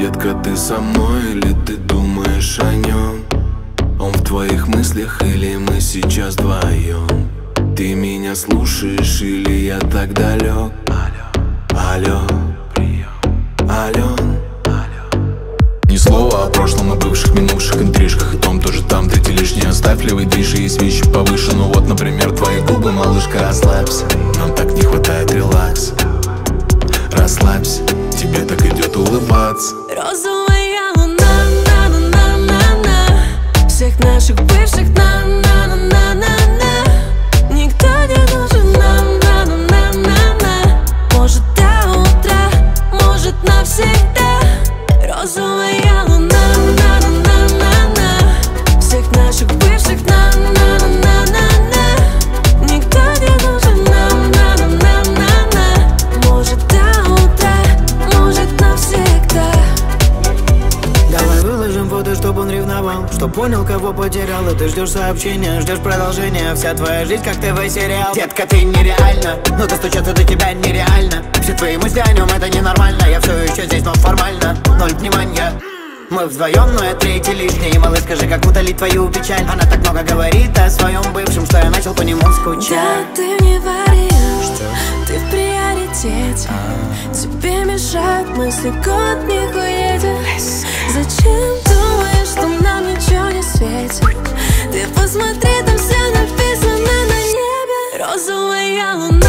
Детка, ты со мной или ты думаешь о нем? Он в твоих мыслях или мы сейчас вдвоем? Ты меня слушаешь или я так далек? Алло, Ален. Ни слова о прошлом, о бывших, минувших интрижках. И том тоже там, третий лишний оставь, левый движ. И есть вещи повыше, ну вот, например, твои губы, малышка, расслабься. Нам так не хватает релакса. Расслабься, тебе так идет улыбаться. Розовая луна, на-на-на-на-на. Всех наших бывших, на-на-на-на-на-на. Никто не нужен нам, на-на-на-на-на. Может до утра, может навсегда. Розовая луна, на-на-на-на-на. Всех наших бывших, на-на-на-на-на-на. Никто не нужен нам, на-на-на-на-на. Может до утра, может навсегда. Давай выложим фото, чтоб он ревновал, чтоб понял, кого потерял. И ты ждешь сообщения, ждешь продолжения. Вся твоя жизнь как ТВ-сериал. Детка, ты нереальна, но достучаться до тебя нереально. Все твои мысли о нем, это ненормально. Я все еще здесь, но формально ноль внимания. Мы вдвоем, но я третий лишний. Малыш, скажи, как утолить твою печаль. Она так много говорит о своем бывшем, что я начал по нему скучать. Да, ты не вариант, ты в приоритете. Тебе мешают мысли, год не уедет. Зачем думаешь, что нам ничего не светит? Ты посмотри, там все написано на небе. Розовая луна.